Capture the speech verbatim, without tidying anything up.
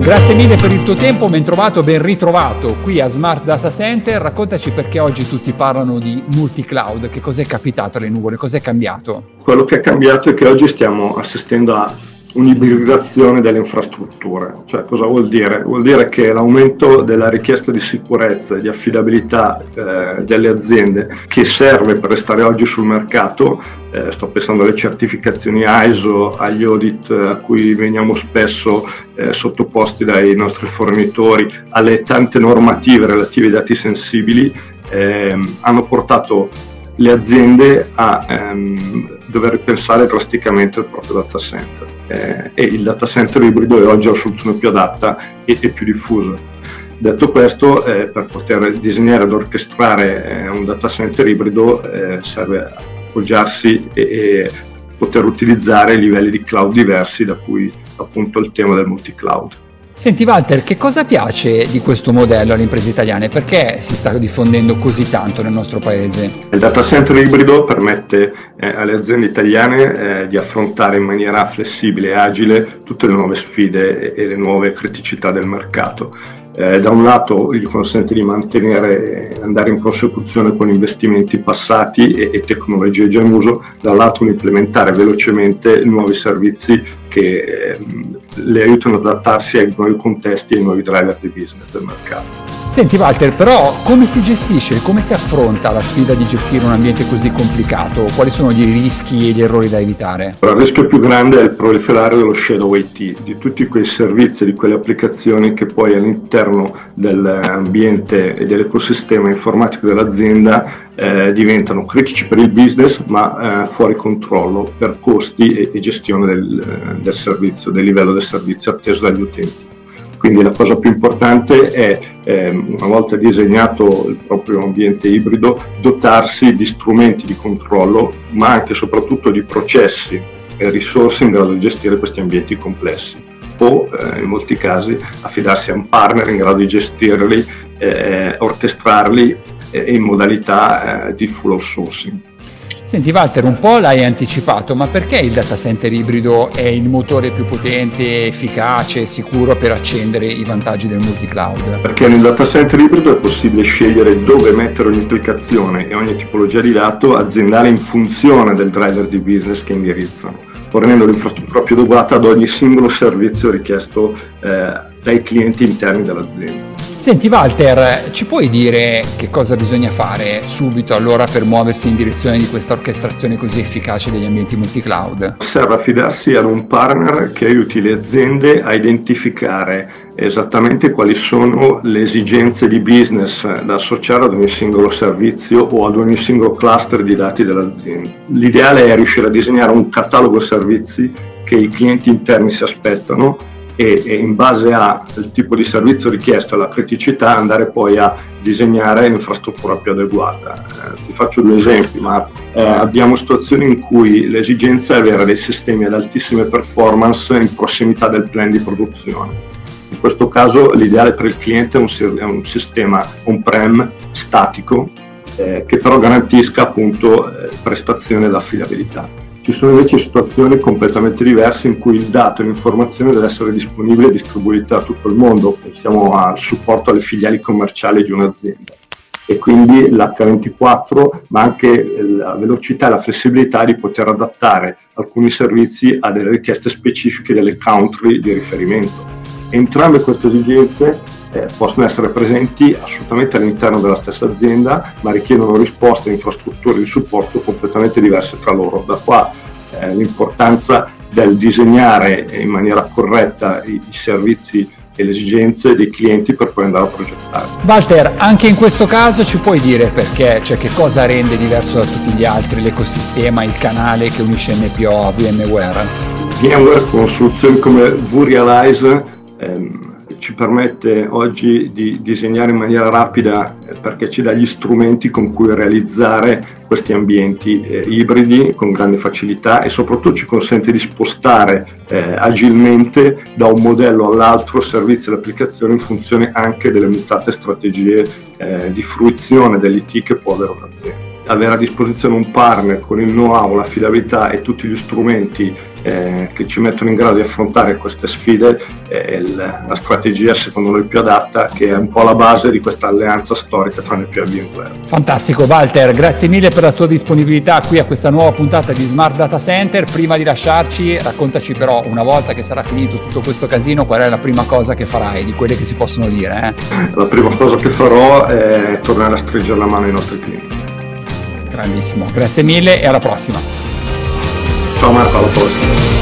Grazie mille per il tuo tempo, ben trovato, ben ritrovato qui a Smart Data Center. Raccontaci perché oggi tutti parlano di multi-cloud, che cos'è capitato alle nuvole, cos'è cambiato? Quello che è cambiato è che oggi stiamo assistendo a un'ibridizzazione delle infrastrutture. Cioè, cosa vuol dire? Vuol dire che l'aumento della richiesta di sicurezza e di affidabilità eh, delle aziende, che serve per restare oggi sul mercato, eh, sto pensando alle certificazioni I S O, agli audit a cui veniamo spesso eh, sottoposti dai nostri fornitori, alle tante normative relative ai dati sensibili, eh, hanno portato le aziende a ehm, dover ripensare drasticamente il proprio data center, eh, e il data center ibrido è oggi la soluzione più adatta e, e più diffusa. Detto questo, eh, per poter disegnare ed orchestrare eh, un data center ibrido eh, serve appoggiarsi e, e poter utilizzare livelli di cloud diversi, da cui appunto il tema del multi-cloud. Senti Walter, che cosa piace di questo modello alle imprese italiane? Perché si sta diffondendo così tanto nel nostro paese? Il data center ibrido permette eh, alle aziende italiane eh, di affrontare in maniera flessibile e agile tutte le nuove sfide e, e le nuove criticità del mercato. Eh, da un lato gli consente di mantenere e andare in prosecuzione con investimenti passati e, e tecnologie già in uso, dall'altro implementare velocemente nuovi servizi che eh, le aiutano ad adattarsi ai nuovi contesti e ai nuovi driver di business del mercato. Senti Walter, però come si gestisce, come si affronta la sfida di gestire un ambiente così complicato? Quali sono i rischi e gli errori da evitare? Il rischio più grande è il proliferare dello shadow I T, di tutti quei servizi, di quelle applicazioni che poi all'interno dell'ambiente e dell'ecosistema informatico dell'azienda eh, diventano critici per il business, ma eh, fuori controllo per costi e, e gestione del, del servizio, del livello del servizio atteso dagli utenti. Quindi la cosa più importante è, eh, una volta disegnato il proprio ambiente ibrido, dotarsi di strumenti di controllo, ma anche e soprattutto di processi e risorse in grado di gestire questi ambienti complessi, o eh, in molti casi affidarsi a un partner in grado di gestirli, eh, orchestrarli eh, in modalità eh, di full outsourcing. Senti Walter, un po' l'hai anticipato, ma perché il data center ibrido è il motore più potente, efficace e sicuro per accendere i vantaggi del multi-cloud? Perché nel data center ibrido è possibile scegliere dove mettere ogni applicazione e ogni tipologia di dato aziendale in funzione del driver di business che indirizzano, fornendo l'infrastruttura più adeguata ad ogni singolo servizio richiesto eh, dai clienti interni dell'azienda. Senti Walter, ci puoi dire che cosa bisogna fare subito allora per muoversi in direzione di questa orchestrazione così efficace degli ambienti multi-cloud? Serve affidarsi ad un partner che aiuti le aziende a identificare esattamente quali sono le esigenze di business da associare ad ogni singolo servizio o ad ogni singolo cluster di dati dell'azienda. L'ideale è riuscire a disegnare un catalogo servizi che i clienti interni si aspettano e, e in base al tipo di servizio richiesto e alla criticità andare poi a disegnare l'infrastruttura più adeguata. Eh, ti faccio due esempi, ma eh, abbiamo situazioni in cui l'esigenza è avere dei sistemi ad altissime performance in prossimità del plan di produzione. In questo caso l'ideale per il cliente è un, è un sistema on-prem statico eh, che però garantisca appunto eh, prestazione ed affidabilità. Ci sono invece situazioni completamente diverse in cui il dato e l'informazione deve essere disponibile e distribuita a tutto il mondo. Pensiamo al supporto alle filiali commerciali di un'azienda e quindi l'H ventiquattro, ma anche la velocità e la flessibilità di poter adattare alcuni servizi a delle richieste specifiche delle country di riferimento. Entrambe queste esigenze eh, possono essere presenti assolutamente all'interno della stessa azienda, ma richiedono risposte e infrastrutture di supporto completamente diverse tra loro. Da qua eh, l'importanza del disegnare in maniera corretta i, i servizi e le esigenze dei clienti per poi andare a progettare. Walter, anche in questo caso ci puoi dire perché, cioè che cosa rende diverso da tutti gli altri l'ecosistema, il canale che unisce N P O a VMware? VMware con soluzioni come vRealize ehm, ci permette oggi di disegnare in maniera rapida eh, perché ci dà gli strumenti con cui realizzare questi ambienti eh, ibridi con grande facilità e soprattutto ci consente di spostare eh, agilmente da un modello all'altro servizi e applicazioni in funzione anche delle mutate strategie eh, di fruizione dell'I T che può avere un'azienda. Avere a disposizione un partner con il know-how, l'affidabilità e tutti gli strumenti eh, che ci mettono in grado di affrontare queste sfide è il, la strategia secondo noi più adatta, che è un po' la base di questa alleanza storica tra N P L e VMware. Fantastico Walter, grazie mille per la tua disponibilità qui a questa nuova puntata di Smart Data Center. Prima di lasciarci, raccontaci però, una volta che sarà finito tutto questo casino, qual è la prima cosa che farai, di quelle che si possono dire? Eh? La prima cosa che farò è tornare a stringere la mano ai nostri clienti. Grandissimo, grazie mille e alla prossima. Ciao Marco, alla prossima.